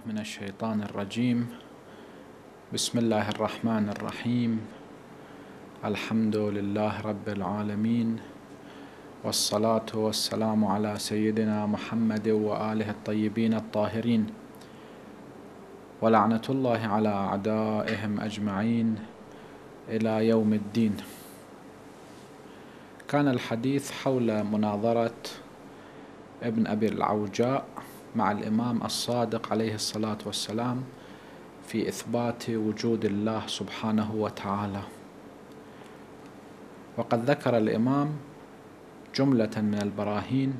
من الشيطان الرجيم. بسم الله الرحمن الرحيم. الحمد لله رب العالمين، والصلاة والسلام على سيدنا محمد وآله الطيبين الطاهرين، ولعنة الله على أعدائهم أجمعين إلى يوم الدين. كان الحديث حول مناظرة ابن أبي العوجاء مع الإمام الصادق عليه الصلاة والسلام في إثبات وجود الله سبحانه وتعالى. وقد ذكر الإمام جملة من البراهين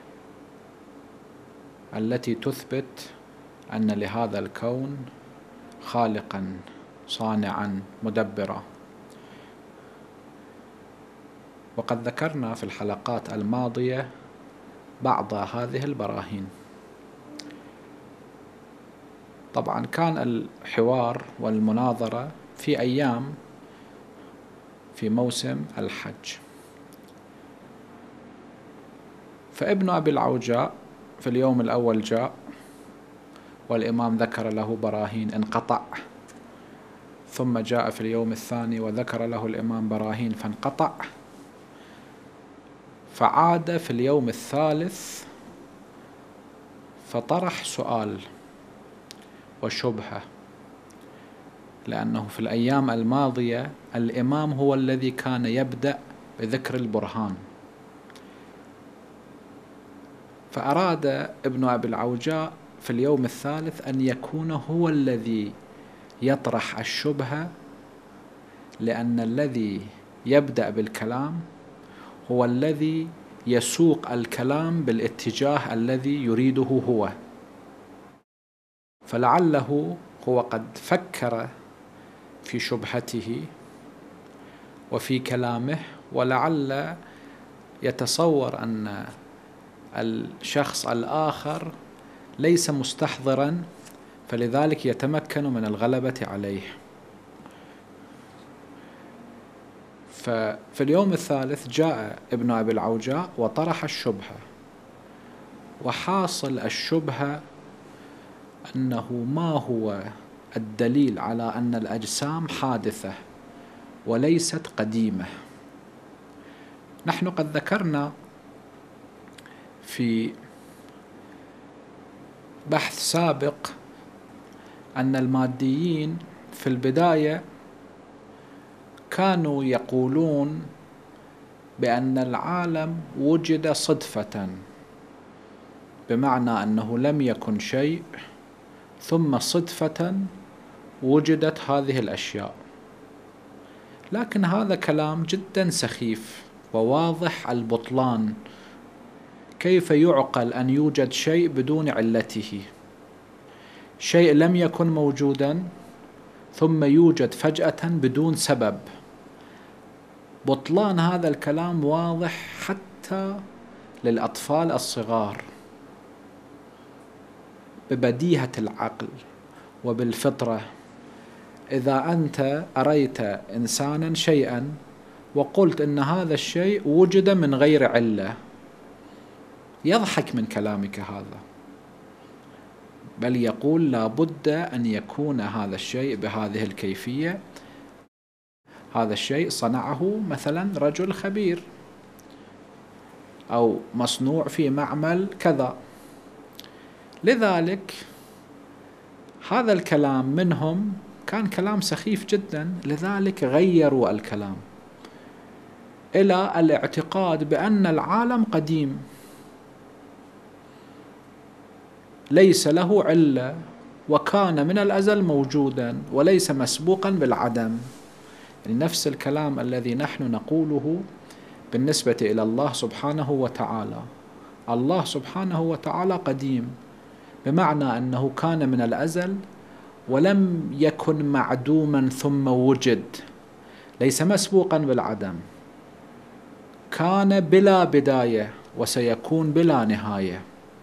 التي تثبت أن لهذا الكون خالقا صانعا مدبرا. وقد ذكرنا في الحلقات الماضية بعض هذه البراهين. طبعا كان الحوار والمناظرة في أيام في موسم الحج، فابن أبي العوجاء في اليوم الأول جاء والإمام ذكر له براهين انقطع، ثم جاء في اليوم الثاني وذكر له الإمام براهين فانقطع، فعاد في اليوم الثالث فطرح سؤال وشبهة، لأنه في الأيام الماضية الإمام هو الذي كان يبدأ بذكر البرهان، فأراد ابن أبي العوجاء في اليوم الثالث أن يكون هو الذي يطرح الشبهة، لأن الذي يبدأ بالكلام هو الذي يسوق الكلام بالاتجاه الذي يريده هو، فلعله هو قد فكر في شبهته وفي كلامه، ولعل يتصور أن الشخص الآخر ليس مستحضرا، فلذلك يتمكن من الغلبة عليه. ففي اليوم الثالث جاء ابن أبي العوجاء وطرح الشبهة، وحاصل الشبهة أنه ما هو الدليل على أن الأجسام حادثة وليست قديمة. نحن قد ذكرنا في بحث سابق أن الماديين في البداية كانوا يقولون بأن العالم وجد صدفة، بمعنى أنه لم يكن شيء ثم صدفة وجدت هذه الأشياء. لكن هذا كلام جدا سخيف وواضح البطلان. كيف يعقل أن يوجد شيء بدون علته؟ شيء لم يكن موجودا ثم يوجد فجأة بدون سبب. بطلان هذا الكلام واضح حتى للأطفال الصغار، ببديهة العقل وبالفطرة. إذا أنت أريت إنسانا شيئا وقلت إن هذا الشيء وجد من غير علة، يضحك من كلامك هذا، بل يقول لا بد أن يكون هذا الشيء بهذه الكيفية. هذا الشيء صنعه مثلا رجل خبير، أو مصنوع في معمل كذا. لذلك هذا الكلام منهم كان كلام سخيف جدا، لذلك غيروا الكلام إلى الاعتقاد بأن العالم قديم ليس له علة، وكان من الأزل موجودا وليس مسبوقا بالعدم. يعني نفس الكلام الذي نحن نقوله بالنسبة إلى الله سبحانه وتعالى. الله سبحانه وتعالى قديم، بمعنى أنه كان من الأزل ولم يكن معدوما ثم وجد، ليس مسبوقا بالعدم، كان بلا بداية وسيكون بلا نهاية.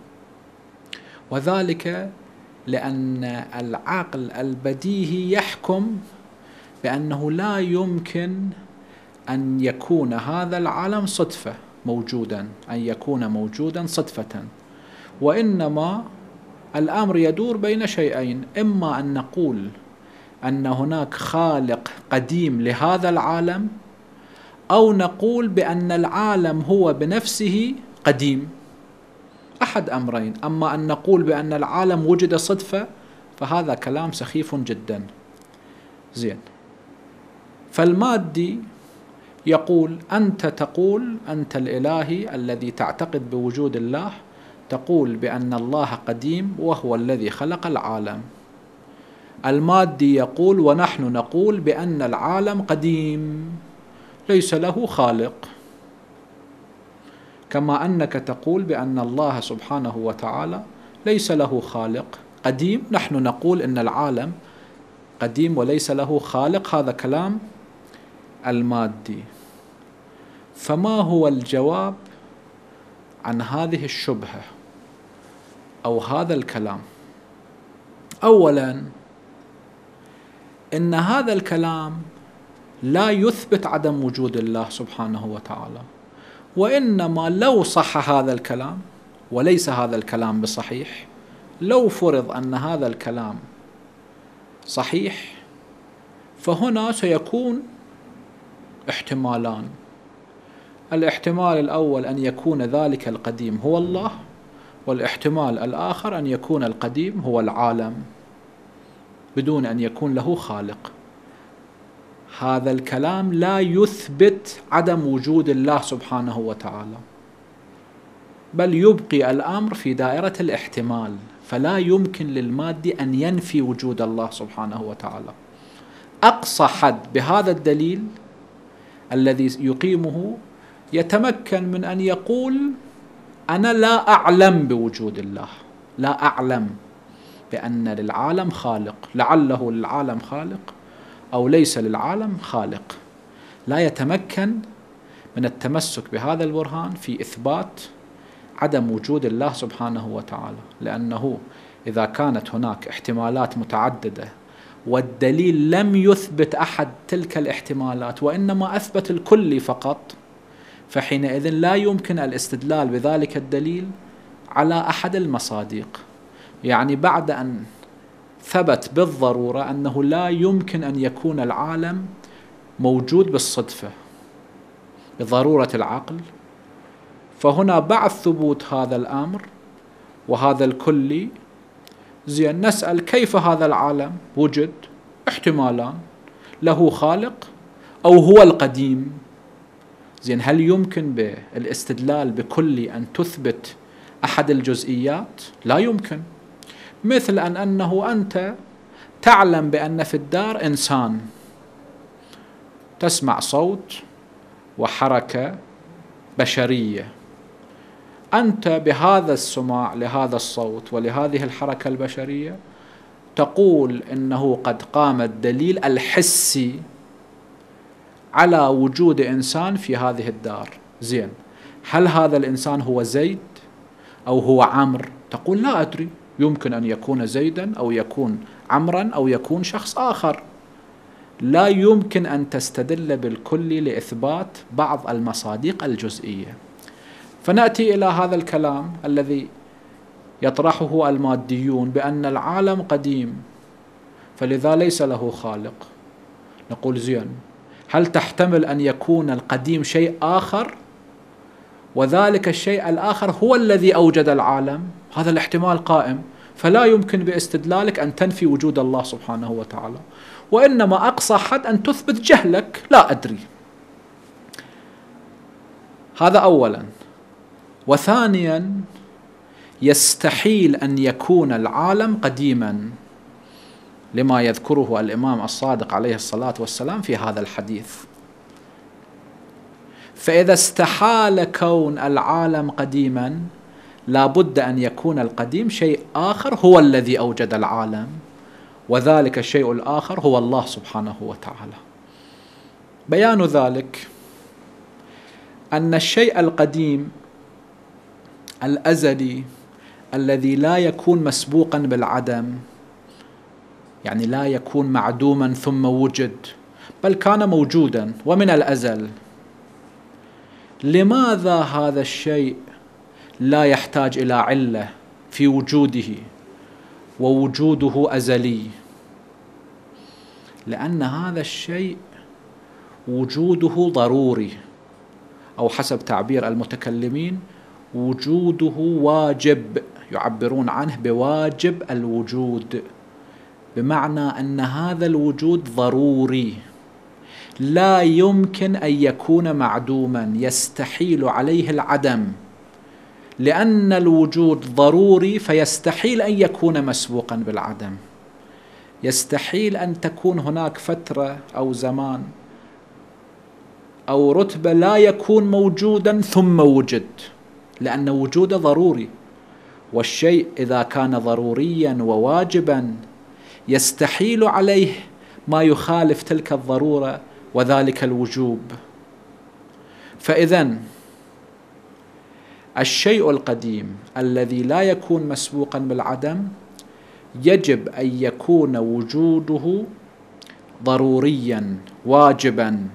وذلك لأن العقل البديهي يحكم بأنه لا يمكن أن يكون هذا العالم صدفة موجودا، أن يكون موجودا صدفة، وإنما الأمر يدور بين شيئين: إما أن نقول أن هناك خالق قديم لهذا العالم، أو نقول بأن العالم هو بنفسه قديم. أحد أمرين. أما أن نقول بأن العالم وجد صدفة فهذا كلام سخيف جدا. زين. فالمادي يقول: أنت تقول، أنت الإلهي الذي تعتقد بوجود الله، تقول بأن الله قديم وهو الذي خلق العالم. المادي يقول: ونحن نقول بأن العالم قديم ليس له خالق. كما أنك تقول بأن الله سبحانه وتعالى ليس له خالق، قديم، نحن نقول إن العالم قديم وليس له خالق. هذا كلام المادي. فما هو الجواب عن هذه الشبهة أو هذا الكلام؟ أولاً، إن هذا الكلام لا يثبت عدم وجود الله سبحانه وتعالى، وإنما لو صح هذا الكلام، وليس هذا الكلام بصحيح، لو فرض أن هذا الكلام صحيح فهنا سيكون احتمالان. الاحتمال الأول أن يكون ذلك القديم هو الله، والاحتمال الآخر أن يكون القديم هو العالم بدون أن يكون له خالق. هذا الكلام لا يثبت عدم وجود الله سبحانه وتعالى، بل يبقي الأمر في دائرة الاحتمال، فلا يمكن للمادي أن ينفي وجود الله سبحانه وتعالى. أقصى حد بهذا الدليل الذي يقيمه يتمكن من أن يقول: أنا لا أعلم بوجود الله، لا أعلم بأن للعالم خالق، لعله للعالم خالق أو ليس للعالم خالق. لا يتمكن من التمسك بهذا البرهان في إثبات عدم وجود الله سبحانه وتعالى، لأنه إذا كانت هناك احتمالات متعددة والدليل لم يثبت أحد تلك الاحتمالات وإنما أثبت الكل فقط، فحينئذ لا يمكن الاستدلال بذلك الدليل على أحد المصادق. يعني بعد أن ثبت بالضرورة أنه لا يمكن أن يكون العالم موجود بالصدفة بضرورة العقل، فهنا بعد ثبوت هذا الأمر وهذا الكلي، زين، نسأل: كيف هذا العالم وجد؟ احتمالان: له خالق أو هو القديم. زين، هل يمكن بالاستدلال بكلي أن تثبت أحد الجزئيات؟ لا يمكن. مثل أنه أنت تعلم بأن في الدار إنسان، تسمع صوت وحركة بشرية، أنت بهذا السماع لهذا الصوت ولهذه الحركة البشرية تقول إنه قد قام الدليل الحسي على وجود إنسان في هذه الدار. زين، هل هذا الإنسان هو زيد أو هو عمرو؟ تقول: لا أدري، يمكن أن يكون زيدا أو يكون عمرا أو يكون شخص آخر. لا يمكن أن تستدل بالكل لإثبات بعض المصادق الجزئية. فنأتي إلى هذا الكلام الذي يطرحه الماديون بأن العالم قديم فلذا ليس له خالق. نقول: زين، هل تحتمل أن يكون القديم شيء آخر وذلك الشيء الآخر هو الذي أوجد العالم؟ هذا الاحتمال قائم، فلا يمكن باستدلالك أن تنفي وجود الله سبحانه وتعالى، وإنما أقصى حد أن تثبت جهلك، لا أدري. هذا أولا. وثانيا، يستحيل أن يكون العالم قديما لما يذكره الإمام الصادق عليه الصلاة والسلام في هذا الحديث. فإذا استحال كون العالم قديما لا بد أن يكون القديم شيء آخر هو الذي أوجد العالم، وذلك الشيء الآخر هو الله سبحانه وتعالى. بيان ذلك أن الشيء القديم الأزلي الذي لا يكون مسبوقا بالعدم، يعني لا يكون معدوما ثم وجد، بل كان موجودا ومن الأزل. لماذا هذا الشيء لا يحتاج إلى علة في وجوده ووجوده أزلي، لأن هذا الشيء وجوده ضروري، أو حسب تعبير المتكلمين وجوده واجب، يعبرون عنه بواجب الوجود، بمعنى أن هذا الوجود ضروري لا يمكن أن يكون معدوما، يستحيل عليه العدم، لأن الوجود ضروري فيستحيل أن يكون مسبوقا بالعدم. يستحيل أن تكون هناك فترة أو زمان أو رتبة لا يكون موجودا ثم وجد، لأن وجوده ضروري، والشيء إذا كان ضروريا وواجبا يستحيل عليه ما يخالف تلك الضرورة وذلك الوجوب. فإذن الشيء القديم الذي لا يكون مسبوقا بالعدم يجب أن يكون وجوده ضروريا واجبا.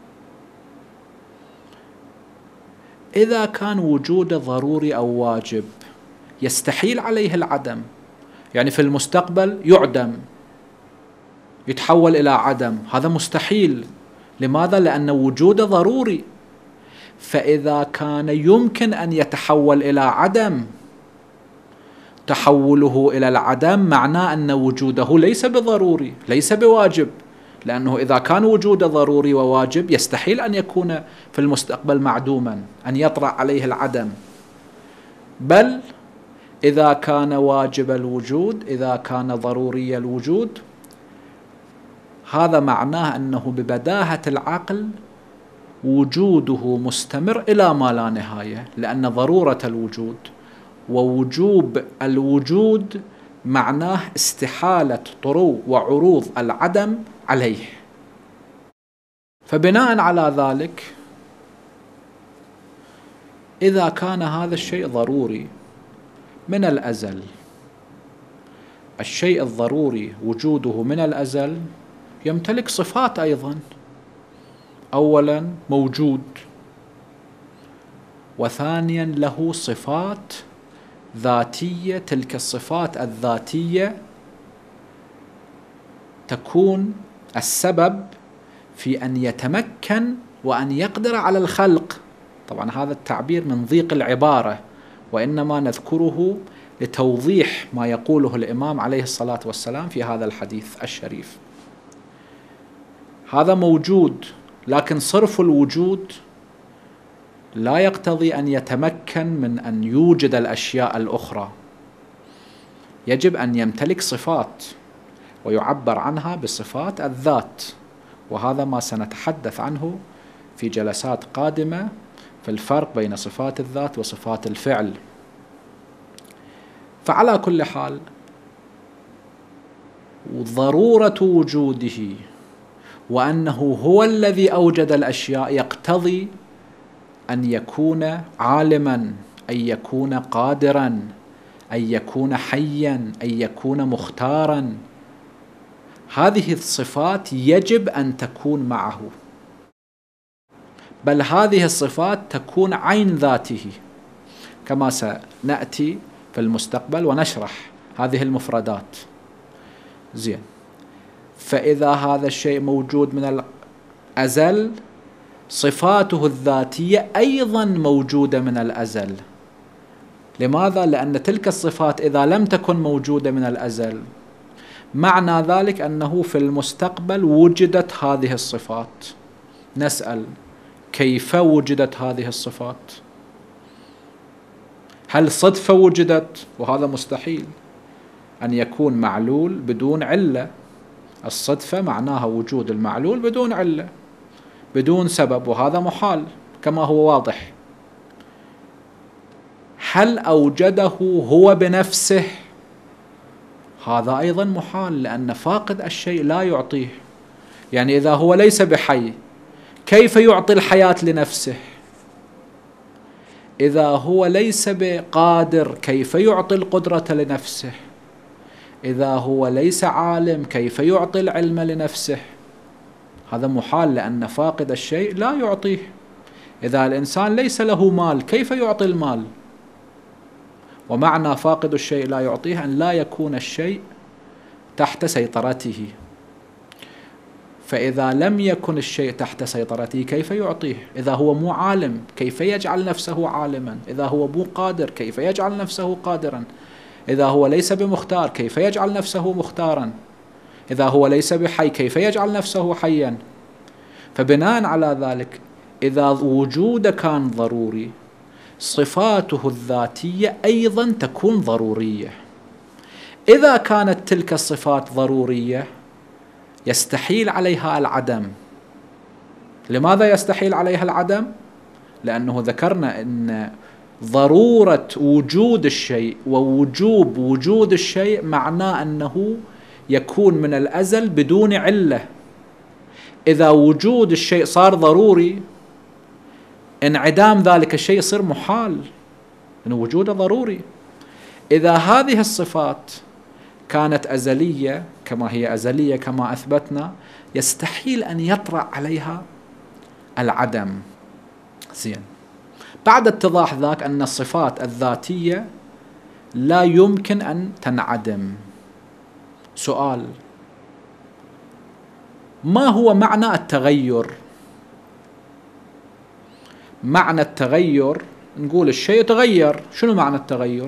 إذا كان وجوده ضروري أو واجب يستحيل عليه العدم، يعني في المستقبل يعدم، يتحول إلى عدم، هذا مستحيل. لماذا؟ لأن وجوده ضروري. فإذا كان يمكن أن يتحول إلى عدم، تحوله إلى العدم معناه أن وجوده ليس بضروري، ليس بواجب، لأنه إذا كان وجوده ضروري وواجب يستحيل أن يكون في المستقبل معدوما، أن يطرأ عليه العدم. بل إذا كان واجب الوجود، إذا كان ضروري الوجود، هذا معناه أنه ببداهة العقل وجوده مستمر إلى ما لا نهاية، لأن ضرورة الوجود ووجوب الوجود معناه استحالة طرو وعروض العدم عليه. فبناء على ذلك إذا كان هذا الشيء ضروري من الأزل، الشيء الضروري وجوده من الأزل يمتلك صفات أيضا. أولا موجود، وثانيا له صفات ذاتية، تلك الصفات الذاتية تكون السبب في أن يتمكن وأن يقدر على الخلق. طبعا هذا التعبير من ضيق العبارة، وإنما نذكره لتوضيح ما يقوله الإمام عليه الصلاة والسلام في هذا الحديث الشريف. هذا موجود، لكن صرف الوجود لا يقتضي أن يتمكن من أن يوجد الأشياء الأخرى، يجب أن يمتلك صفات ويعبر عنها بصفات الذات، وهذا ما سنتحدث عنه في جلسات قادمة في الفرق بين صفات الذات وصفات الفعل. فعلى كل حال ضرورة وجوده وأنه هو الذي أوجد الأشياء يقتضي أن يكون عالما، أن يكون قادرا، أن يكون حيا، أن يكون مختارا. هذه الصفات يجب أن تكون معه، بل هذه الصفات تكون عين ذاته، كما سنأتي في المستقبل ونشرح هذه المفردات. زين، فإذا هذا الشيء موجود من الأزل صفاته الذاتية أيضا موجودة من الأزل. لماذا؟ لأن تلك الصفات إذا لم تكن موجودة من الأزل معنى ذلك أنه في المستقبل وجدت هذه الصفات. نسأل: كيف وجدت هذه الصفات؟ هل صدفة وجدت؟ وهذا مستحيل، أن يكون معلول بدون علة. الصدفة معناها وجود المعلول بدون علة، بدون سبب، وهذا محال كما هو واضح. هل أوجده هو بنفسه؟ هذا أيضا محال، لأن فاقد الشيء لا يعطيه. يعني إذا هو ليس بحي كيف يعطي الحياة لنفسه؟ إذا هو ليس بقادر كيف يعطي القدرة لنفسه؟ إذا هو ليس عالم كيف يعطي العلم لنفسه؟ هذا محال، لأن فاقد الشيء لا يعطيه. إذا الإنسان ليس له مال كيف يعطي المال؟ ومعنى فاقد الشيء لا يعطيه أن لا يكون الشيء تحت سيطرته. فإذا لم يكن الشيء تحت سيطرته كيف يعطيه؟ إذا هو مو عالم كيف يجعل نفسه عالما؟ إذا هو مو قادر كيف يجعل نفسه قادرا؟ إذا هو ليس بمختار كيف يجعل نفسه مختارا؟ إذا هو ليس بحي كيف يجعل نفسه حيا؟ فبناء على ذلك إذا وجود كان ضروري صفاته الذاتية أيضا تكون ضرورية. إذا كانت تلك الصفات ضرورية يستحيل عليها العدم. لماذا يستحيل عليها العدم؟ لأنه ذكرنا أن ضرورة وجود الشيء ووجوب وجود الشيء معناه أنه يكون من الأزل بدون علة. إذا وجود الشيء صار ضروري انعدام ذلك الشيء يصير محال، أنه وجوده ضروري. إذا هذه الصفات كانت أزلية كما هي أزلية كما أثبتنا يستحيل أن يطرأ عليها العدم. زين، بعد اتضاح ذاك أن الصفات الذاتية لا يمكن أن تنعدم. سؤال: ما هو معنى التغير؟ معنى التغير نقول الشيء تغير. شنو معنى التغير؟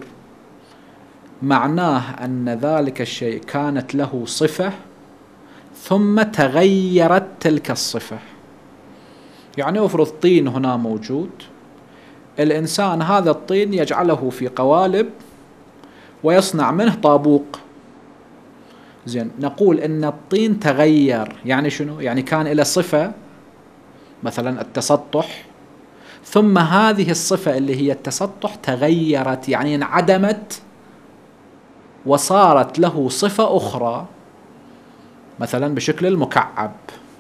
معناه أن ذلك الشيء كانت له صفة ثم تغيرت تلك الصفة. يعني افرض طين هنا موجود، الإنسان هذا الطين يجعله في قوالب ويصنع منه طابوق. زين، نقول إن الطين تغير. يعني شنو؟ يعني كان له صفة مثلا التسطح، ثم هذه الصفة اللي هي التسطح تغيرت، يعني انعدمت وصارت له صفة أخرى مثلا بشكل المكعب.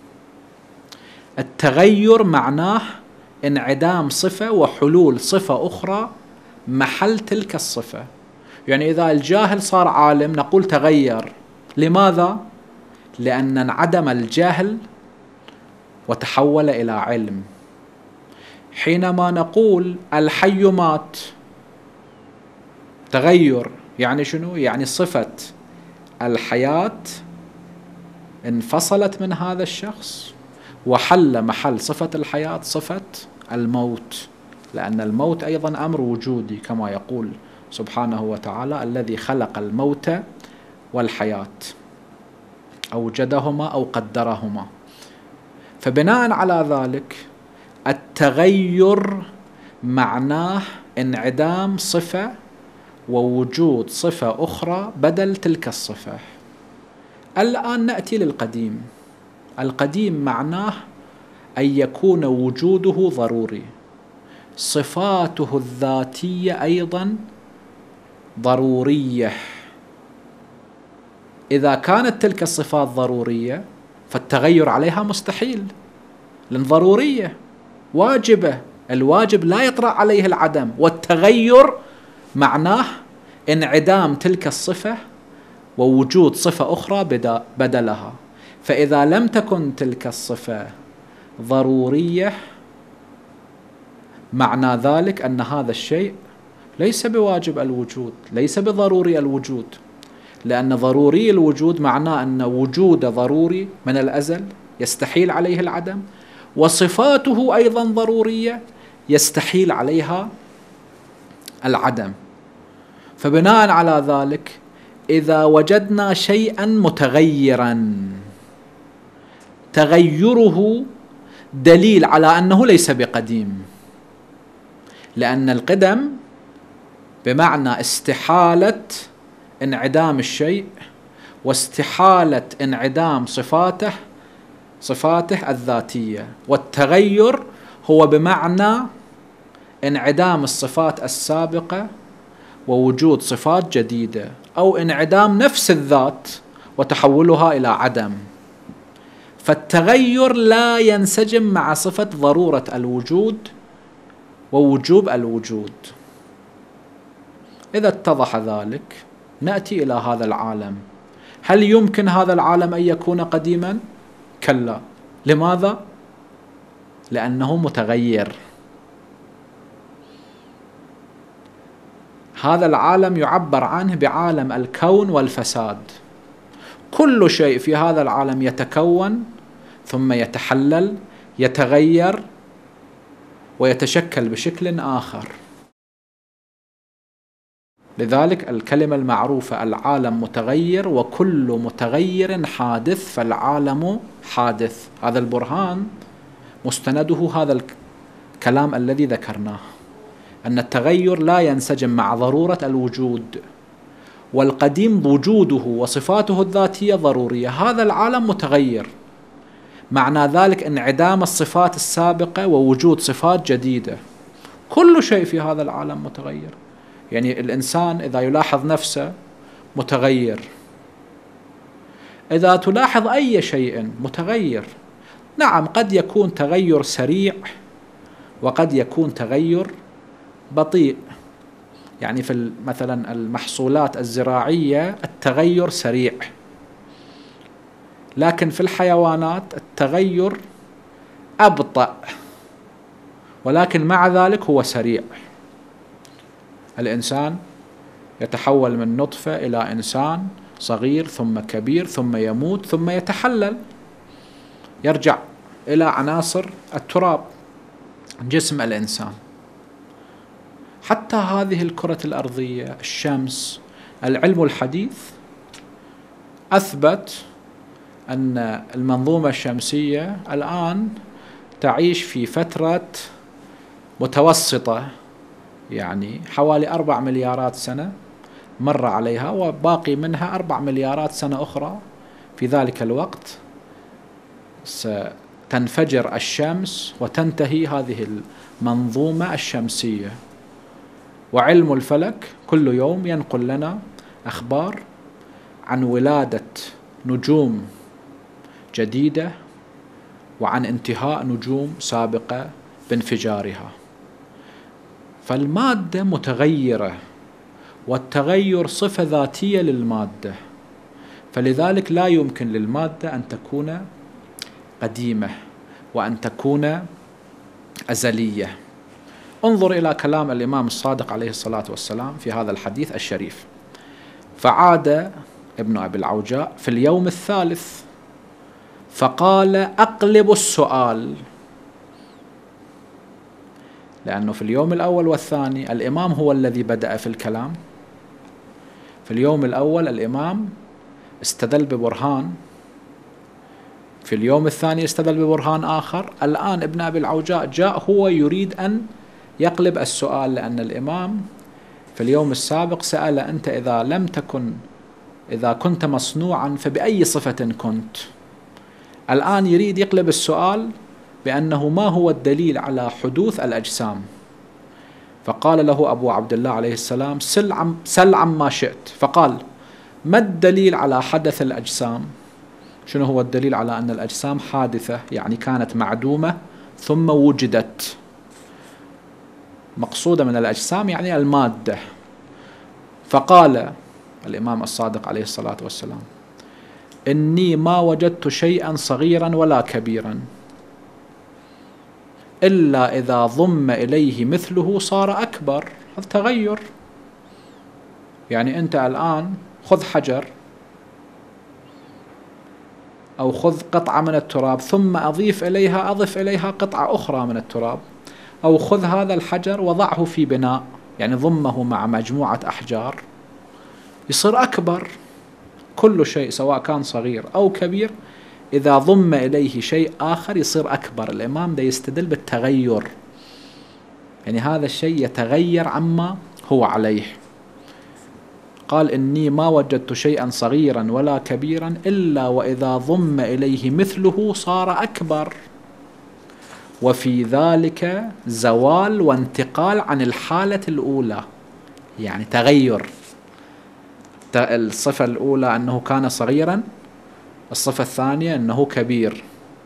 التغير معناه انعدام صفة وحلول صفة أخرى محل تلك الصفة. يعني إذا الجاهل صار عالم نقول تغير. لماذا؟ لأن انعدم الجهل وتحول إلى علم. حينما نقول الحي مات تغير، يعني شنو؟ يعني صفة الحياة انفصلت من هذا الشخص وحل محل صفة الحياة صفة الموت، لأن الموت أيضا أمر وجودي كما يقول سبحانه وتعالى: الذي خلق الموت والحياة أوجدهما أو قدرهما. فبناء على ذلك التغير معناه انعدام صفة ووجود صفة أخرى بدل تلك الصفة. الآن نأتي للقديم. القديم معناه أن يكون وجوده ضروري، صفاته الذاتية أيضا ضرورية. إذا كانت تلك الصفات ضرورية فالتغير عليها مستحيل، لأن ضرورية واجبة. الواجب لا يطرأ عليه العدم، والتغير معناه انعدام تلك الصفة ووجود صفة أخرى بدلها. فإذا لم تكن تلك الصفة ضرورية معنى ذلك أن هذا الشيء ليس بواجب الوجود، ليس بضروري الوجود، لأن ضروري الوجود معناه أن وجود ضروري من الأزل يستحيل عليه العدم، وصفاته أيضا ضرورية يستحيل عليها العدم. فبناء على ذلك إذا وجدنا شيئا متغيرا تغيره دليل على أنه ليس بقديم، لأن القدم بمعنى استحالة انعدام الشيء واستحالة انعدام صفاته الذاتية، والتغير هو بمعنى انعدام الصفات السابقة ووجود صفات جديدة، أو انعدام نفس الذات وتحولها إلى عدم. فالتغير لا ينسجم مع صفة ضرورة الوجود ووجوب الوجود. إذا اتضح ذلك نأتي إلى هذا العالم. هل يمكن هذا العالم أن يكون قديما؟ كلا. لماذا؟ لأنه متغير. هذا العالم يعبر عنه بعالم الكون والفساد. كل شيء في هذا العالم يتكون ثم يتحلل، يتغير ويتشكل بشكل آخر. لذلك الكلمة المعروفة العالم متغير وكل متغير حادث، فالعالم حادث. هذا البرهان مستنده هذا الكلام الذي ذكرناه، أن التغير لا ينسجم مع ضرورة الوجود، والقديم وجوده وصفاته الذاتية ضرورية. هذا العالم متغير، معنى ذلك انعدام الصفات السابقة ووجود صفات جديدة. كل شيء في هذا العالم متغير. يعني الإنسان إذا يلاحظ نفسه متغير، إذا تلاحظ أي شيء متغير. نعم، قد يكون تغير سريع وقد يكون تغير بطيء. يعني في مثلا المحصولات الزراعية التغير سريع، لكن في الحيوانات التغير أبطأ، ولكن مع ذلك هو سريع. الإنسان يتحول من نطفة إلى إنسان صغير ثم كبير ثم يموت ثم يتحلل، يرجع إلى عناصر التراب جسم الإنسان. حتى هذه الكرة الأرضية، الشمس، العلم الحديث أثبت أن المنظومة الشمسية الآن تعيش في فترة متوسطة، يعني حوالي 4 مليارات سنة مر عليها، وباقي منها 4 مليارات سنة أخرى. في ذلك الوقت ستنفجر الشمس وتنتهي هذه المنظومة الشمسية. وعلم الفلك كل يوم ينقل لنا أخبار عن ولادة نجوم جديدة وعن انتهاء نجوم سابقة بانفجارها. فالمادة متغيرة، والتغير صفة ذاتية للمادة، فلذلك لا يمكن للمادة أن تكون قديمة وأن تكون أزلية. انظر إلى كلام الإمام الصادق عليه الصلاة والسلام في هذا الحديث الشريف. فعاد ابن أبي العوجاء في اليوم الثالث فقال: أقلب السؤال. لأنه في اليوم الأول والثاني الإمام هو الذي بدأ في الكلام. في اليوم الأول الإمام استدل ببرهان، في اليوم الثاني استدل ببرهان آخر. الآن ابن أبي العوجاء جاء هو يريد أن يقلب السؤال، لأن الإمام في اليوم السابق سأل: أنت إذا كنت مصنوعا فبأي صفة كنت؟ الآن يريد يقلب السؤال بأنه ما هو الدليل على حدوث الأجسام. فقال له أبو عبد الله عليه السلام: سل عما شئت. فقال: ما الدليل على حدث الأجسام؟ شنو هو الدليل على أن الأجسام حادثة؟ يعني كانت معدومة ثم وجدت. مقصودة من الأجسام يعني المادة. فقال الإمام الصادق عليه الصلاة والسلام: إني ما وجدت شيئا صغيرا ولا كبيرا إلا إذا ضم إليه مثله صار أكبر. هذا تغير. يعني أنت الآن خذ حجر أو خذ قطعة من التراب ثم أضف إليها قطعة أخرى من التراب، أو خذ هذا الحجر وضعه في بناء، يعني ضمه مع مجموعة أحجار، يصير أكبر. كل شيء سواء كان صغير أو كبير إذا ضم إليه شيء آخر يصير أكبر. الإمام ده يستدل بالتغير، يعني هذا الشيء يتغير عما هو عليه. قال: إني ما وجدت شيئا صغيرا ولا كبيرا إلا وإذا ضم إليه مثله صار أكبر، وفي ذلك زوال وانتقال عن الحالة الأولى. يعني تغير. الصفة الأولى أنه كان صغيرا، الصفة الثانية أنه كبير.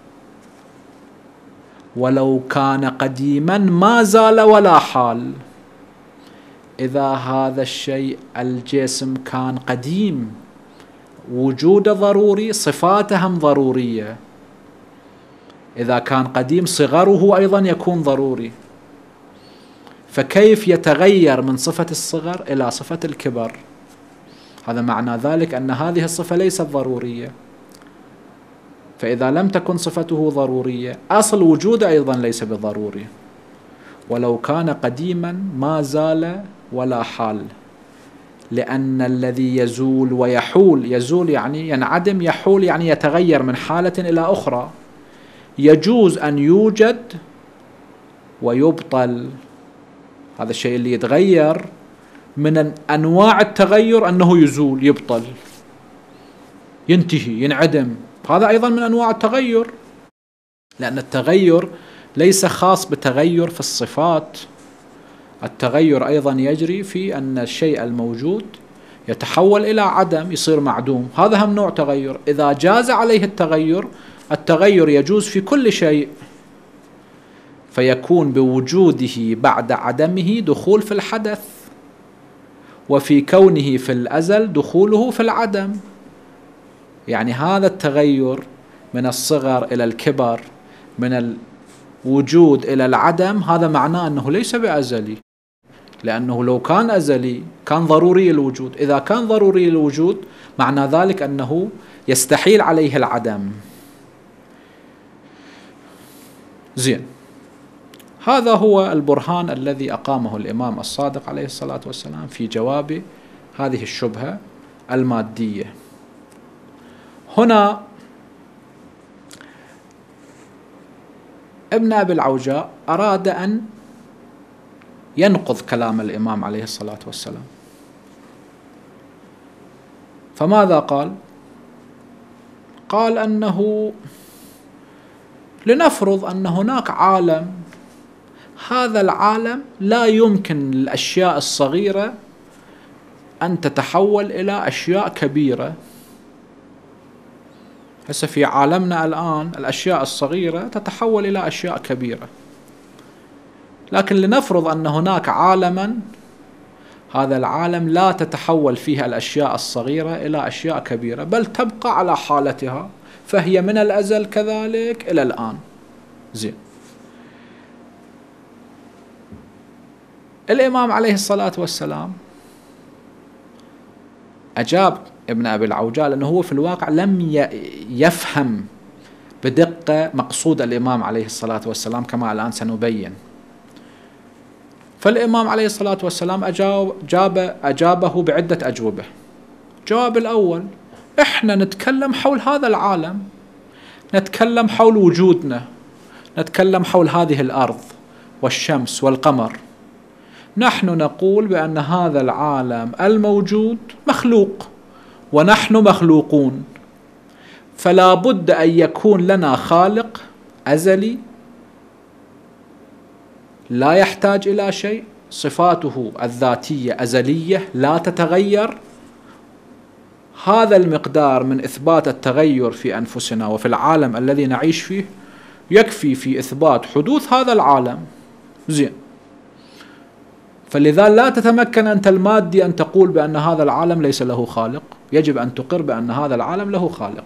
ولو كان قديما ما زال ولا حال. إذا هذا الشيء الجسم كان قديم وجوده ضروري، صفاته هم ضرورية. إذا كان قديم صغره أيضا يكون ضروري. فكيف يتغير من صفة الصغر إلى صفة الكبر؟ هذا معنى ذلك أن هذه الصفة ليست ضرورية. فإذا لم تكن صفته ضرورية أصل وجوده أيضا ليس بضروري، ولو كان قديما ما زال ولا حال، لأن الذي يزول ويحول، يزول يعني ينعدم، يحول يعني يتغير من حالة إلى أخرى، يجوز أن يوجد ويبطل. هذا الشيء اللي يتغير من أنواع التغير أنه يزول، يبطل، ينتهي، ينعدم، هذا أيضا من أنواع التغير، لأن التغير ليس خاص بتغير في الصفات، التغير أيضا يجري في أن الشيء الموجود يتحول إلى عدم، يصير معدوم، هذا هم نوع تغير. إذا جاز عليه التغير، التغير يجوز في كل شيء، فيكون بوجوده بعد عدمه دخول في الحدث، وفي كونه في الأزل دخوله في العدم. يعني هذا التغير من الصغر إلى الكبر، من الوجود إلى العدم، هذا معناه أنه ليس بأزلي، لأنه لو كان أزلي كان ضروري الوجود. إذا كان ضروري الوجود معنى ذلك أنه يستحيل عليه العدم. زين، هذا هو البرهان الذي أقامه الإمام الصادق عليه الصلاة والسلام في جواب هذه الشبهة المادية. هنا ابن أبي العوجاء أراد أن ينقض كلام الإمام عليه الصلاة والسلام، فماذا قال؟ قال أنه لنفرض أن هناك عالم، هذا العالم لا يمكن للأشياء الصغيرة أن تتحول إلى أشياء كبيرة. هسه في عالمنا الآن الأشياء الصغيرة تتحول إلى أشياء كبيرة، لكن لنفرض أن هناك عالما، هذا العالم لا تتحول فيه الأشياء الصغيرة إلى أشياء كبيرة، بل تبقى على حالتها، فهي من الأزل كذلك إلى الآن. زين، الإمام عليه الصلاة والسلام أجاب ابن أبي العوجاء، لأنه هو في الواقع لم يفهم بدقة مقصود الإمام عليه الصلاة والسلام كما الآن سنبين. فالإمام عليه الصلاة والسلام أجابه بعدة أجوبة. الجواب الأول: إحنا نتكلم حول هذا العالم، نتكلم حول وجودنا، نتكلم حول هذه الأرض والشمس والقمر. نحن نقول بأن هذا العالم الموجود مخلوق، ونحن مخلوقون، فلا بد أن يكون لنا خالق أزلي لا يحتاج إلى شيء، صفاته الذاتية أزلية لا تتغير. هذا المقدار من إثبات التغير في أنفسنا وفي العالم الذي نعيش فيه يكفي في إثبات حدوث هذا العالم. زين، فلذا لا تتمكن أنت المادي أن تقول بأن هذا العالم ليس له خالق، يجب أن تقر بأن هذا العالم له خالق.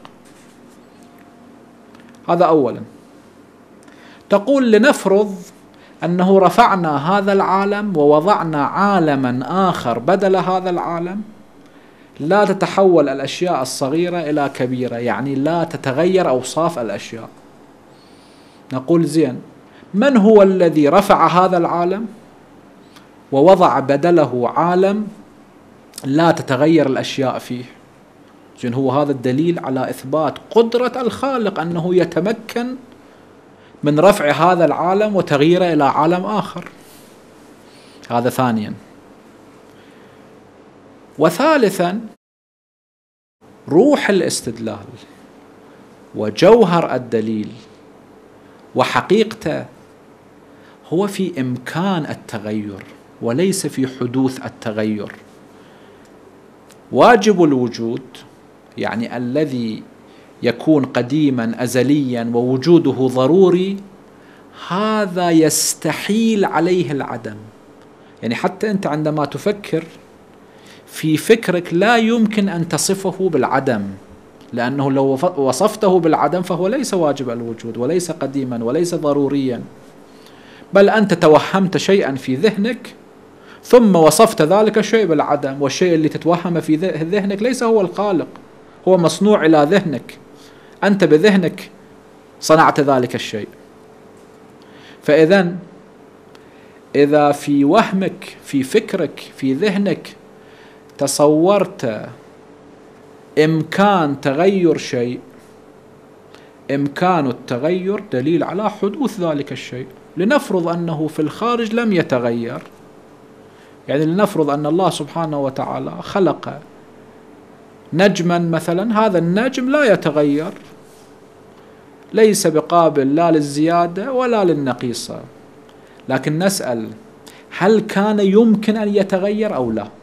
هذا أولا. تقول لنفرض أنه رفعنا هذا العالم ووضعنا عالما آخر بدل هذا العالم، لا تتحول الأشياء الصغيرة إلى كبيرة، يعني لا تتغير أوصاف الأشياء. نقول زين، من هو الذي رفع هذا العالم ووضع بدله عالم لا تتغير الأشياء فيه؟ زين، هو هذا الدليل على إثبات قدرة الخالق أنه يتمكن من رفع هذا العالم وتغييره إلى عالم آخر. هذا ثانيا. وثالثا، روح الاستدلال وجوهر الدليل وحقيقته هو في إمكان التغير وليس في حدوث التغير. واجب الوجود يعني الذي يكون قديما أزليا ووجوده ضروري، هذا يستحيل عليه العدم. يعني حتى أنت عندما تفكر في فكرك لا يمكن أن تصفه بالعدم، لأنه لو وصفته بالعدم فهو ليس واجب الوجود وليس قديما وليس ضروريا، بل أنت توهمت شيئا في ذهنك ثم وصفت ذلك الشيء بالعدم، والشيء اللي تتوهم في ذهنك ليس هو الخالق، هو مصنوع إلى ذهنك، أنت بذهنك صنعت ذلك الشيء. فإذن إذا في وهمك، في فكرك، في ذهنك تصورت إمكان تغير شيء، إمكان التغير دليل على حدوث ذلك الشيء. لنفرض أنه في الخارج لم يتغير، يعني لنفرض أن الله سبحانه وتعالى خلق نجما مثلا، هذا النجم لا يتغير، ليس بقابل لا للزيادة ولا للنقيصة، لكن نسأل هل كان يمكن أن يتغير أو لا؟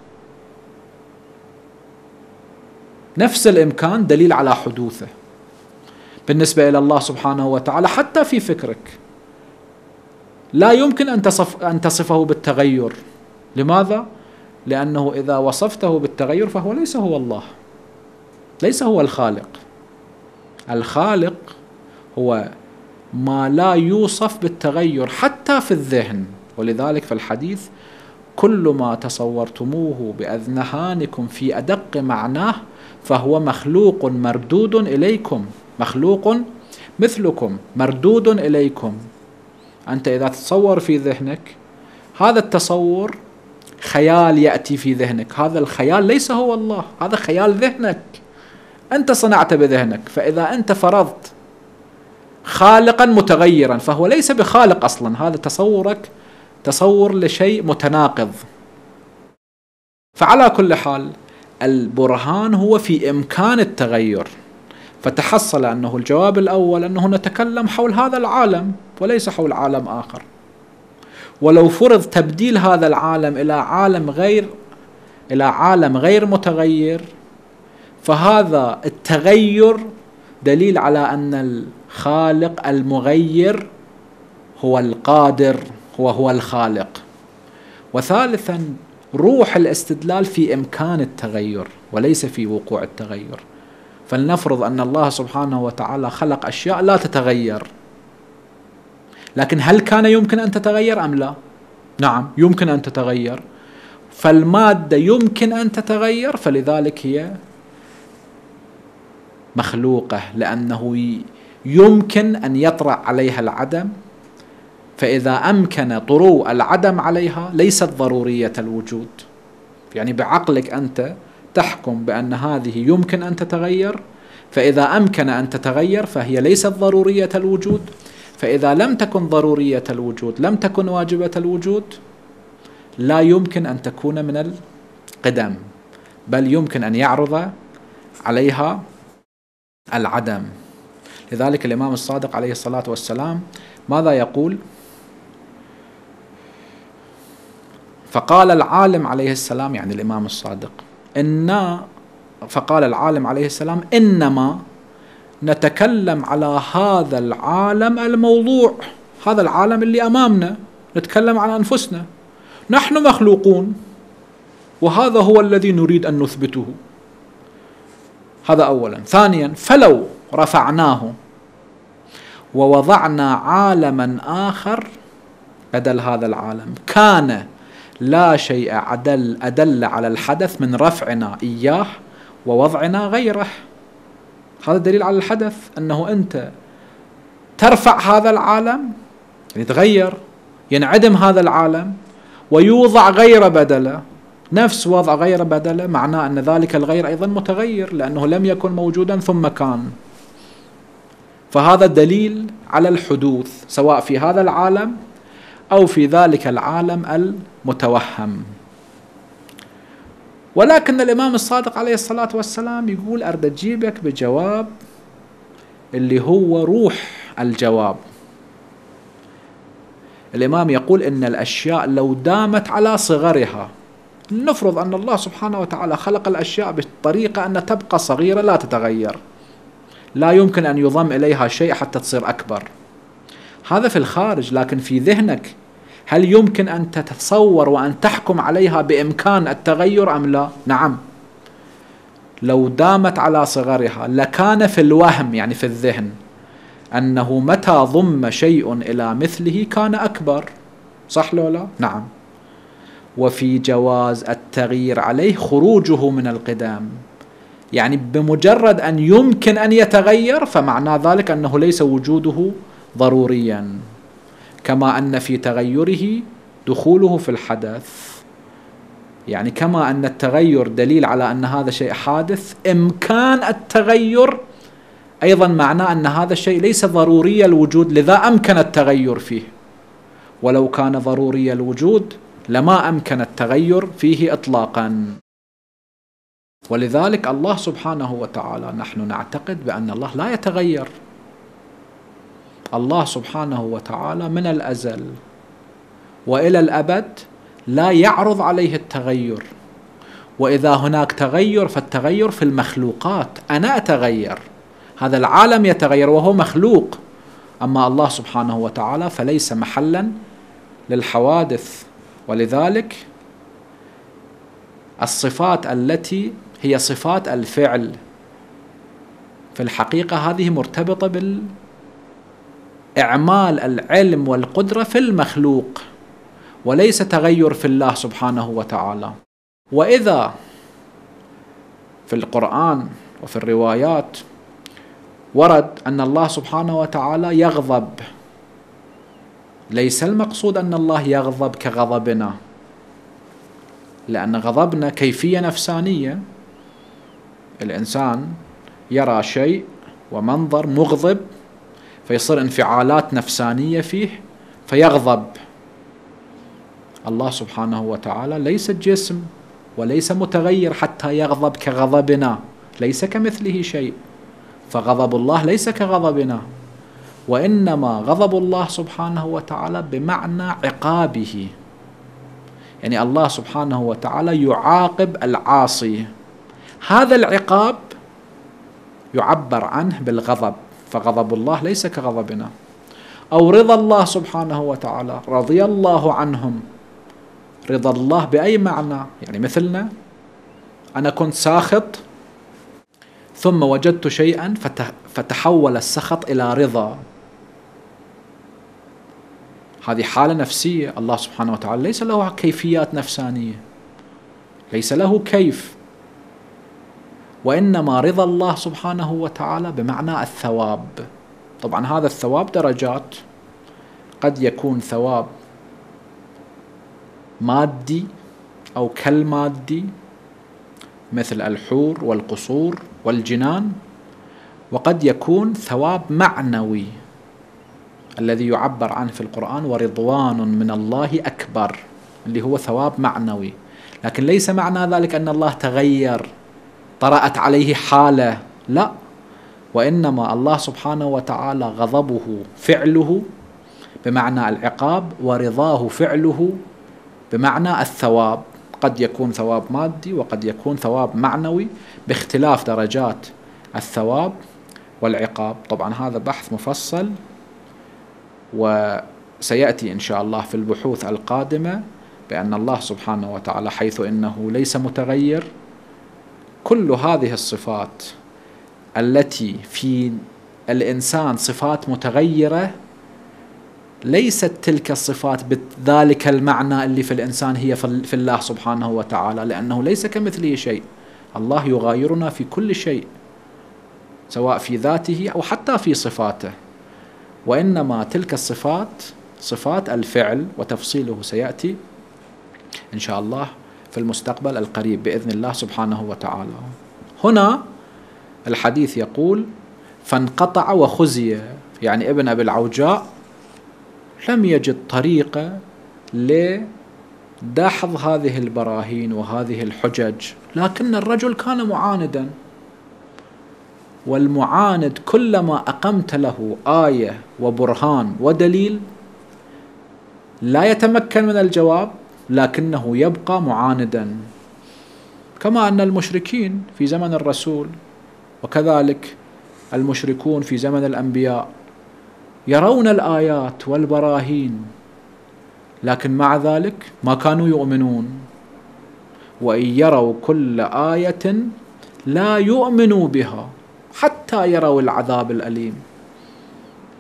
نفس الإمكان دليل على حدوثه بالنسبة إلى الله سبحانه وتعالى. حتى في فكرك لا يمكن أن تصفه بالتغير. لماذا؟ لأنه إذا وصفته بالتغير فهو ليس هو الله، ليس هو الخالق. الخالق هو ما لا يوصف بالتغير حتى في الذهن. ولذلك في الحديث كل ما تصورتموه بأذهانكم في أدق معناه فهو مخلوق مردود إليكم، مخلوق مثلكم مردود إليكم. أنت إذا تتصور في ذهنك، هذا التصور خيال يأتي في ذهنك، هذا الخيال ليس هو الله، هذا خيال ذهنك، أنت صنعت بذهنك. فإذا أنت فرضت خالقا متغيرا فهو ليس بخالق أصلا، هذا تصورك تصور لشيء متناقض. فعلى كل حال البرهان هو في إمكان التغير. فتحصل أنه الجواب الأول أنه نتكلم حول هذا العالم وليس حول عالم آخر. ولو فرض تبديل هذا العالم إلى عالم غير متغير، فهذا التغير دليل على أن الخالق المغير هو القادر، هو الخالق. وثالثا روح الاستدلال في إمكان التغير وليس في وقوع التغير. فلنفرض أن الله سبحانه وتعالى خلق أشياء لا تتغير، لكن هل كان يمكن أن تتغير أم لا؟ نعم يمكن أن تتغير. فالمادة يمكن أن تتغير، فلذلك هي مخلوقة، لأنه يمكن أن يطرأ عليها العدم. فإذا أمكن طرو العدم عليها ليست ضرورية الوجود. يعني بعقلك أنت تحكم بأن هذه يمكن أن تتغير، فإذا أمكن أن تتغير فهي ليست ضرورية الوجود. فإذا لم تكن ضرورية الوجود، لم تكن واجبة الوجود، لا يمكن أن تكون من القدم، بل يمكن أن يعرض عليها العدم. لذلك الإمام الصادق عليه الصلاة والسلام ماذا يقول؟ فقال العالم عليه السلام، يعني الإمام الصادق، فقال العالم عليه السلام إنما نتكلم على هذا العالم الموضوع، هذا العالم اللي أمامنا، نتكلم عن أنفسنا، نحن مخلوقون وهذا هو الذي نريد أن نثبته. هذا أولا. ثانيا فلو رفعناه ووضعنا عالما آخر بدل هذا العالم كان لا شيء أدل على الحدث من رفعنا إياه ووضعنا غيره. هذا دليل على الحدث، أنه أنت ترفع هذا العالم يتغير، ينعدم هذا العالم ويوضع غير بدله، نفس وضع غير بدله معناه أن ذلك الغير أيضا متغير، لأنه لم يكن موجودا ثم كان. فهذا دليل على الحدوث سواء في هذا العالم أو في ذلك العالم المتوهم. ولكن الإمام الصادق عليه الصلاة والسلام يقول أريد أجيبك بجواب اللي هو روح الجواب. الإمام يقول إن الأشياء لو دامت على صغرها، نفرض أن الله سبحانه وتعالى خلق الأشياء بطريقة أن تبقى صغيرة لا تتغير، لا يمكن أن يضم إليها شيء حتى تصير أكبر، هذا في الخارج. لكن في ذهنك هل يمكن أن تتصور وأن تحكم عليها بإمكان التغير أم لا؟ نعم. لو دامت على صغرها لكان في الوهم، يعني في الذهن، أنه متى ضم شيء إلى مثله كان أكبر، صح لو لا؟ نعم. وفي جواز التغيير عليه خروجه من القدام، يعني بمجرد أن يمكن أن يتغير فمعنى ذلك أنه ليس وجوده ضروريا، كما أن في تغيره دخوله في الحدث. يعني كما أن التغير دليل على أن هذا شيء حادث، إمكان التغير أيضا معناه أن هذا الشيء ليس ضروري الوجود، لذا أمكن التغير فيه، ولو كان ضروري الوجود لما أمكن التغير فيه إطلاقا. ولذلك الله سبحانه وتعالى نحن نعتقد بأن الله لا يتغير. الله سبحانه وتعالى من الأزل وإلى الأبد لا يعرض عليه التغير، وإذا هناك تغير فالتغير في المخلوقات، أنا أتغير، هذا العالم يتغير وهو مخلوق، أما الله سبحانه وتعالى فليس محلا للحوادث. ولذلك الصفات التي هي صفات الفعل في الحقيقة هذه مرتبطة بالإعمال العلم والقدرة في المخلوق، وليس تغير في الله سبحانه وتعالى. وإذا في القرآن وفي الروايات ورد أن الله سبحانه وتعالى يغضب، ليس المقصود أن الله يغضب كغضبنا، لأن غضبنا كيفية نفسانية، الإنسان يرى شيء ومنظر مغضب فيصير انفعالات نفسانية فيه فيغضب. الله سبحانه وتعالى ليس جسم وليس متغير حتى يغضب كغضبنا، ليس كمثله شيء، فغضب الله ليس كغضبنا، وإنما غضب الله سبحانه وتعالى بمعنى عقابه، يعني الله سبحانه وتعالى يعاقب العاصي، هذا العقاب يعبر عنه بالغضب، فغضب الله ليس كغضبنا. أو رضا الله سبحانه وتعالى، رضي الله عنهم، رضا الله بأي معنى؟ يعني مثلنا أنا كنت ساخط ثم وجدت شيئا فتحول السخط إلى رضا، هذه حالة نفسية. الله سبحانه وتعالى ليس له كيفيات نفسانية، ليس له كيف، وإنما رضا الله سبحانه وتعالى بمعنى الثواب. طبعا هذا الثواب درجات، قد يكون ثواب مادي أو كالمادي مثل الحور والقصور والجنان، وقد يكون ثواب معنوي الذي يعبر عنه في القرآن ورضوان من الله أكبر، اللي هو ثواب معنوي، لكن ليس معنى ذلك أن الله تغير طرأت عليه حالة، لا، وإنما الله سبحانه وتعالى غضبه فعله بمعنى العقاب، ورضاه فعله بمعنى الثواب، قد يكون ثواب مادي وقد يكون ثواب معنوي باختلاف درجات الثواب والعقاب. طبعا هذا بحث مفصل وسيأتي إن شاء الله في البحوث القادمة بأن الله سبحانه وتعالى حيث إنه ليس متغير، كل هذه الصفات التي في الإنسان صفات متغيرة ليست تلك الصفات بذلك المعنى اللي في الإنسان هي في الله سبحانه وتعالى، لأنه ليس كمثله شيء، الله يغايرنا في كل شيء سواء في ذاته أو حتى في صفاته، وإنما تلك الصفات صفات الفعل، وتفصيله سيأتي إن شاء الله في المستقبل القريب بإذن الله سبحانه وتعالى. هنا الحديث يقول فانقطع وخزي، يعني ابن أبي العوجاء لم يجد طريقة لدحض هذه البراهين وهذه الحجج، لكن الرجل كان معاندا، والمعاند كلما أقمت له آية وبرهان ودليل لا يتمكن من الجواب، لكنه يبقى معاندا، كما أن المشركين في زمن الرسول وكذلك المشركون في زمن الأنبياء يرون الآيات والبراهين، لكن مع ذلك ما كانوا يؤمنون، وإن يروا كل آية لا يؤمنوا بها حتى يروا العذاب الأليم.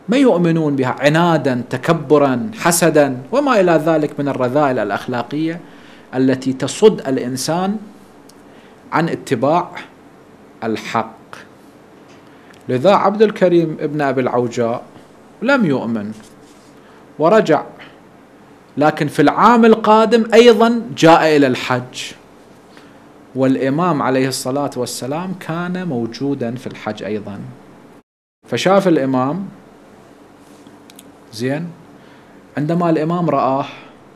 ما يؤمنون بها، عنادا، تكبرا، حسدا، وما إلى ذلك من الرذائل الأخلاقية التي تصد الإنسان عن اتباع الحق. لذا عبد الكريم ابن أبي العوجاء لم يؤمن ورجع، لكن في العام القادم أيضا جاء إلى الحج، والإمام عليه الصلاة والسلام كان موجودا في الحج أيضا. فشاف الإمام زين، عندما الإمام رآه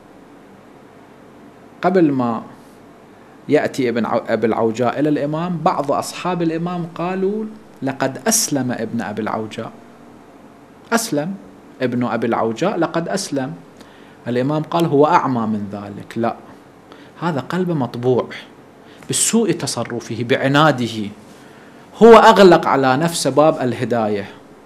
قبل ما يأتي ابن أبي العوجاء إلى الإمام، بعض أصحاب الإمام قالوا لقد أسلم ابن أبي العوجاء، أسلم ابن أبي العوجاء، لقد أسلم. الإمام قال هو أعمى من ذلك، لا، هذا قلبه مطبوع بسوء تصرفه بعناده، هو أغلق على نفسه باب الهداية.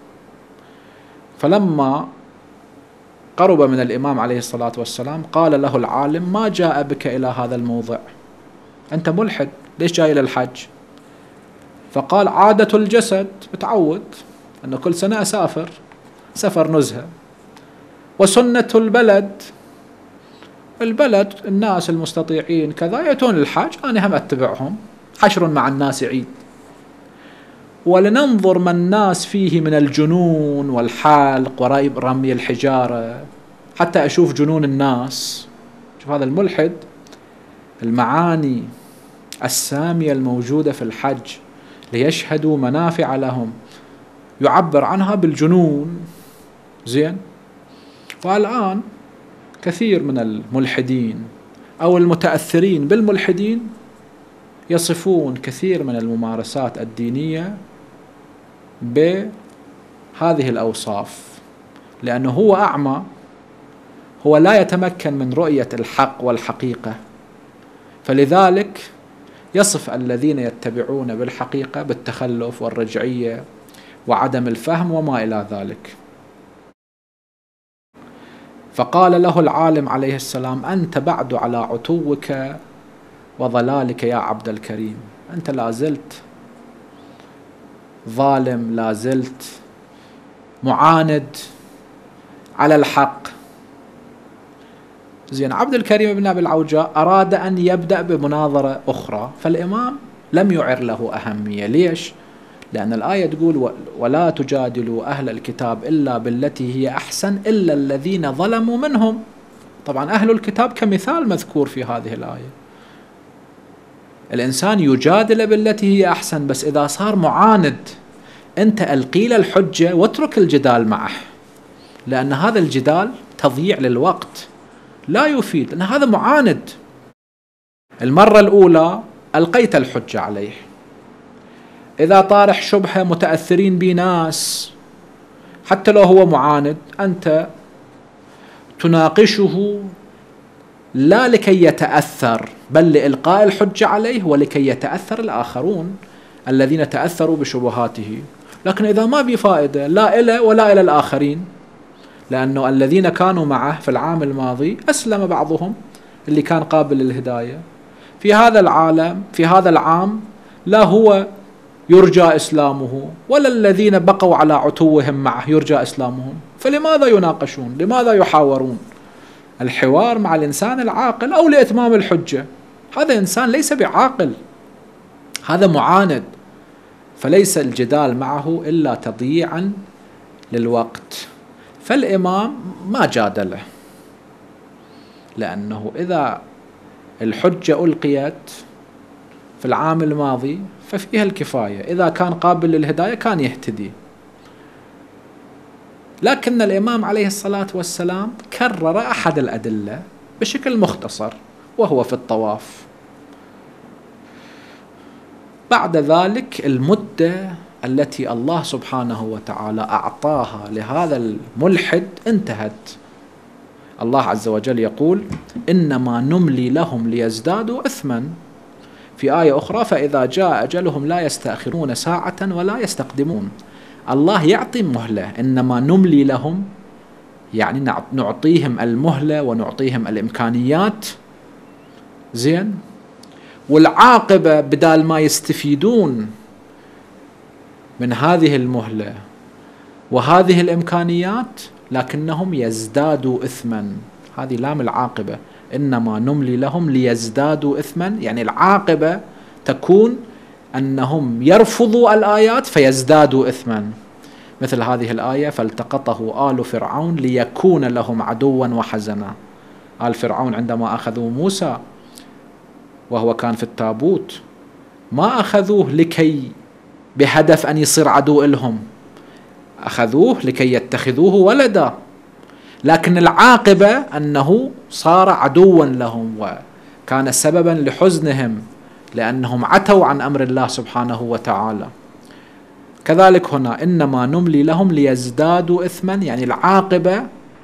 فلما قرب من الإمام عليه الصلاة والسلام قال له العالم ما جاء بك إلى هذا الموضع؟ أنت ملحد، ليش جاي إلى الحج؟ فقال عادة الجسد، متعود أنه كل سنة أسافر سفر نزهة، وسنة البلد الناس المستطيعين كذا يأتون للحج، أنا هم أتبعهم، حشر مع الناس عيد، ولننظر ما الناس فيه من الجنون والحالق ورمي الحجارة، حتى أشوف جنون الناس. شوف هذا الملحد، المعاني السامية الموجودة في الحج ليشهدوا منافع لهم يعبر عنها بالجنون. زين، والآن كثير من الملحدين أو المتأثرين بالملحدين يصفون كثير من الممارسات الدينية بهذه الأوصاف، لأنه هو أعمى، هو لا يتمكن من رؤية الحق والحقيقة، فلذلك يصف الذين يتبعون بالحقيقة بالتخلف والرجعية وعدم الفهم وما إلى ذلك. فقال له العالم عليه السلام أنت بعد على عتوك وضلالك يا عبد الكريم، أنت لازلت ظالم، لازلت معاند على الحق. زين، عبد الكريم بن أبي العوجاء أراد أن يبدأ بمناظرة أخرى، فالإمام لم يعر له أهمية. ليش؟ لأن الآية تقول ولا تجادلوا أهل الكتاب إلا بالتي هي أحسن إلا الذين ظلموا منهم. طبعا أهل الكتاب كمثال مذكور في هذه الآية. الإنسان يجادل بالتي هي أحسن، بس إذا صار معاند أنت ألقي له الحجة واترك الجدال معه، لأن هذا الجدال تضييع للوقت لا يفيد، لأن هذا معاند. المرة الأولى ألقيت الحجة عليه، إذا طارح شبهة متأثرين بناس حتى لو هو معاند أنت تناقشه لا لكي يتأثر، بل لإلقاء الحجة عليه ولكي يتأثر الآخرون الذين تأثروا بشبهاته. لكن إذا ما بفائدة لا إله ولا إلى الآخرين، لأنه الذين كانوا معه في العام الماضي أسلم بعضهم اللي كان قابل للهداية، في هذا العام لا هو يرجى إسلامه ولا الذين بقوا على عتوهم معه يرجى إسلامهم، فلماذا يناقشون؟ لماذا يحاورون؟ الحوار مع الإنسان العاقل أو لإتمام الحجة. هذا إنسان ليس بعاقل، هذا معاند، فليس الجدال معه إلا تضييعا للوقت. فالإمام ما جادله، لأنه إذا الحجة ألقيت في العام الماضي ففيها الكفاية، إذا كان قابل للهداية كان يهتدي. لكن الإمام عليه الصلاة والسلام كرر أحد الأدلة بشكل مختصر وهو في الطواف. بعد ذلك المدة التي الله سبحانه وتعالى أعطاها لهذا الملحد انتهت. الله عز وجل يقول إنما نملي لهم ليزدادوا إثما، في آية أخرى فإذا جاء أجلهم لا يستأخرون ساعة ولا يستقدمون. الله يعطي مهلة، إنما نملي لهم يعني نعطيهم المهلة ونعطيهم الإمكانيات. زين، والعاقبة بدال ما يستفيدون من هذه المهلة وهذه الإمكانيات لكنهم يزدادوا إثما. هذه لام العاقبة، إنما نملي لهم ليزدادوا إثما، يعني العاقبة تكون أنهم يرفضوا الآيات فيزدادوا إثما. مثل هذه الآية: فالتقطه آل فرعون ليكون لهم عدوا وحزنا. آل فرعون عندما أخذوا موسى وهو كان في التابوت ما أخذوه لكي بهدف أن يصير عدو لهم، أخذوه لكي يتخذوه ولدا، لكن العاقبة أنه صار عدوا لهم وكان سببا لحزنهم لأنهم عتوا عن أمر الله سبحانه وتعالى. كذلك هنا: إنما نملي لهم ليزدادوا إثما، يعني العاقبة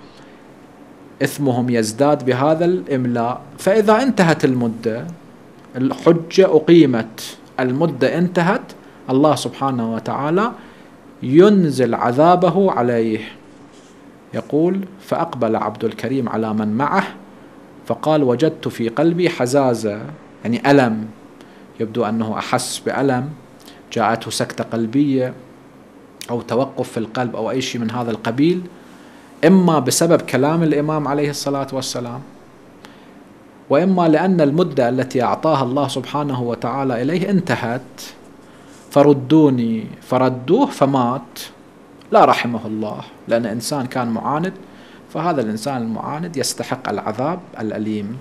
إثمهم يزداد بهذا الإملاء. فإذا انتهت المدة، الحجة أقيمت، المدة انتهت، الله سبحانه وتعالى ينزل عذابه عليه. يقول: فأقبل عبد الكريم على من معه فقال: وجدت في قلبي حزازة، يعني ألم، يبدو أنه أحس بألم، جاءته سكتة قلبية أو توقف في القلب أو أي شيء من هذا القبيل، إما بسبب كلام الإمام عليه الصلاة والسلام، وإما لأن المدة التي أعطاها الله سبحانه وتعالى إليه انتهت، فردوني، فردوه فمات، لا رحمه الله، لأن إنسان كان معاند، فهذا الإنسان المعاند يستحق العذاب الأليم.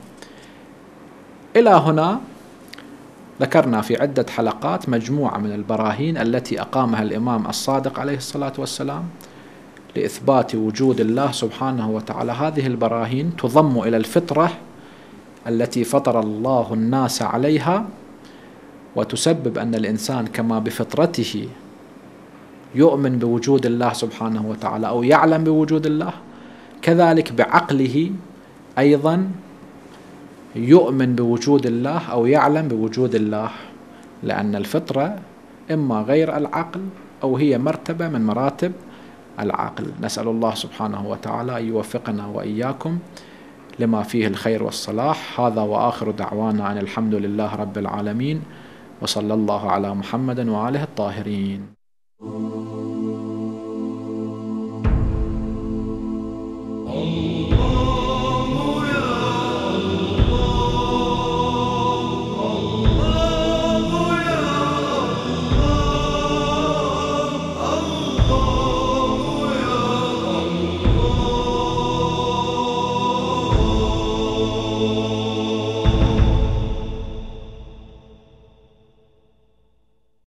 إلى هنا ذكرنا في عدة حلقات مجموعة من البراهين التي أقامها الإمام الصادق عليه الصلاة والسلام لإثبات وجود الله سبحانه وتعالى. هذه البراهين تضم إلى الفطرة التي فطر الله الناس عليها، وتسبب أن الإنسان كما بفطرته يؤمن بوجود الله سبحانه وتعالى أو يعلم بوجود الله، كذلك بعقله أيضا يؤمن بوجود الله أو يعلم بوجود الله، لأن الفطرة إما غير العقل أو هي مرتبة من مراتب العقل. نسأل الله سبحانه وتعالى أن يوفقنا وإياكم لما فيه الخير والصلاح. هذا وآخر دعوانا أن الحمد لله رب العالمين، وصلى الله على محمد وآله الطاهرين.